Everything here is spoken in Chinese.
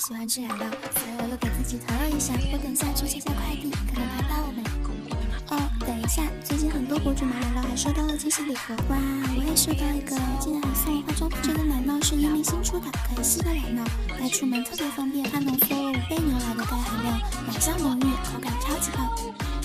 喜欢吃奶酪，所以我又给自己投了一下。我等下去接下快递，可能排到了没？哦，等一下，最近很多博主买奶酪还收到了惊喜礼盒，哇，我也收到一个，竟然还送了化妆品。这个奶酪是伊利新出的，可以吸的奶酪，带出门特别方便，它浓缩了5倍牛奶的钙含量，奶香浓郁，口感超级棒。